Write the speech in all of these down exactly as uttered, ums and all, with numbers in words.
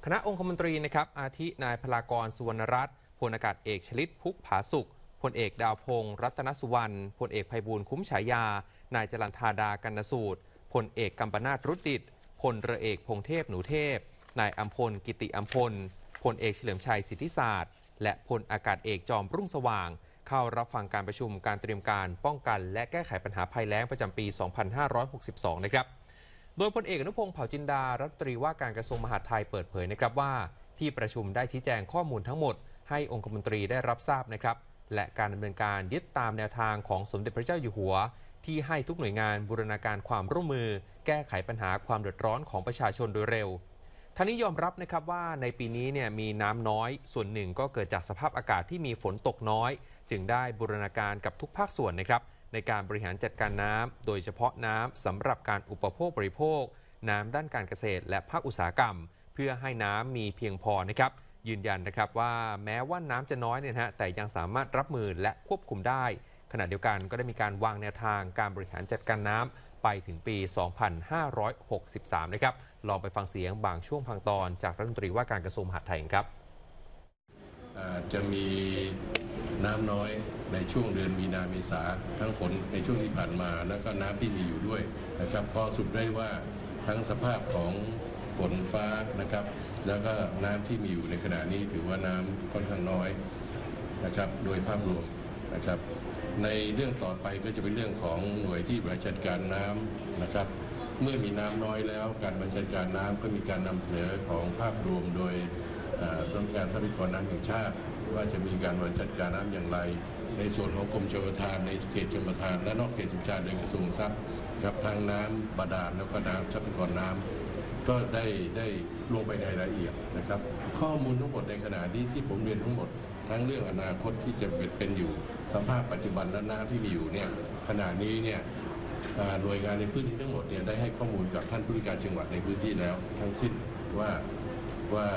คณะองคมนตรีนะครับอาทินายพลากรสุวรรณรัตน์พลอากาศเอกชลิตพุกผาสุขพลเอกดาวพงศ์รัตนสุวรรณพลเอกไพบูลย์คุ้มฉายานายจรัญธาดากันนสูตรพลเอกกัมปนาทรุดดิษฐ์พลเรือเอกพงเทพหนูเทพนายอัมพลกิติอัมพลพลเอกเฉลิมชัยสิทธิศาสตร์และพลอากาศเอกจอมรุ่งสว่างเข้ารับฟังการประชุมการเตรียมการป้องกันและแก้ไขปัญหาภัยแล้งประจำปี สองพันห้าร้อยหกสิบสอง นะครับโดยพลเอกอนุพงศ์เผ่าจินดารัฐมนตรีว่าการกระทรวงมหาดไทยเปิดเผยนะครับว่าที่ประชุมได้ชี้แจงข้อมูลทั้งหมดให้องคมนตรีได้รับทราบนะครับและการดำเนินการยึดตามแนวทางของสมเด็จพระเจ้าอยู่หัวที่ให้ทุกหน่วยงานบูรณาการความร่วมมือแก้ไขปัญหาความเดือดร้อนของประชาชนโดยเร็วท่านนี้ยอมรับนะครับว่าในปีนี้เนี่ยมีน้ำน้อยส่วนหนึ่งก็เกิดจากสภาพอากาศที่มีฝนตกน้อยจึงได้บูรณาการกับทุกภาคส่วนนะครับในการบริหารจัดการน้ำโดยเฉพาะน้ำสำหรับการอุปโภคบริโภคน้ำด้านการเกษตรและภาคอุตสาหกรรมเพื่อให้น้ำมีเพียงพอนะครับยืนยันนะครับว่าแม้ว่าน้ำจะน้อยเนี่ยนะฮะแต่ยังสามารถรับมือและควบคุมได้ขณะเดียวกันก็ได้มีการวางแนวทางการบริหารจัดการน้ำไปถึงปี สองพันห้าร้อยหกสิบสาม นะครับลองไปฟังเสียงบางช่วงบางตอนจากรัฐมนตรีว่าการกระทรวงมหาดไทยครับจะมีน้ำน้อยในช่วงเดือนมีนาเมษาทั้งฝนในช่วงที่ผ่านมาแล้วก็น้ำที่มีอยู่ด้วยนะครับพอสรุปได้ว่าทั้งสภาพของฝนฟ้านะครับแล้วก็น้ำที่มีอยู่ในขณะนี้ถือว่าน้ำค่อนข้างน้อยนะครับโดยภาพรวมนะครับในเรื่องต่อไปก็จะเป็นเรื่องของหน่วยที่บริหารจัดการน้ำนะครับเมื่อมีน้ำน้อยแล้วการบริหารจัดการน้ำก็มีการนำเสนอของภาพรวมโดยสำนักงานทรัพยากรน้ำแห่งชาติว่าจะมีการบริหารจัดการน้ำอย่างไรในส่วนของกรมชลประทานในเขตชลประทานและนอกเขตชลประทานโดยกระทรวงทรัพย์กับทางน้ำบาดาลแล้วก็น้ำทรัพยากรน้ำก็ได้ได้ลงไปในรายละเอียดนะครับข้อมูลทั้งหมดในขณะนี้ที่ผมเรียนทั้งหมดทั้งเรื่องอนาคตที่จะเป็นอยู่สภาพปัจจุบันและน้ำที่มีอยู่เนี่ยขณะนี้เนี่ยหน่วยงานในพื้นที่ทั้งหมดเนี่ยได้ให้ข้อมูลกับท่านผู้ว่าการจังหวัดในพื้นที่แล้วทั้งสิ้นว่าว่า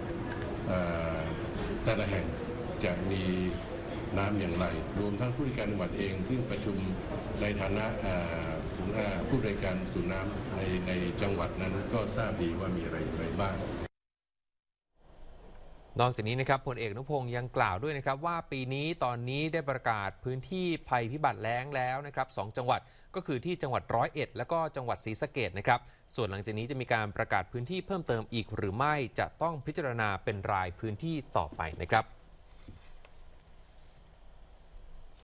แต่ละแห่งจะมีน้ำอย่างไรรวมทั้งผู้ว่าการจังหวัดเองซึ่งประชุมในฐานะผู้บริการศูนย์น้ำในในจังหวัดนั้นก็ทราบดีว่ามีอะไรอะไรบ้างนอกจากนี้นะครับพลเอกอนุพงศ์ยังกล่าวด้วยนะครับว่าปีนี้ตอนนี้ได้ประกาศพื้นที่ภัยพิบัติแล้งแล้วนะครับสองจังหวัดก็คือที่จังหวัดร้อยเอ็ดและก็จังหวัดศรีสะเกษนะครับส่วนหลังจากนี้จะมีการประกาศพื้นที่เพิ่มเติมอีกหรือไม่จะต้องพิจารณาเป็นรายพื้นที่ต่อไปนะครับ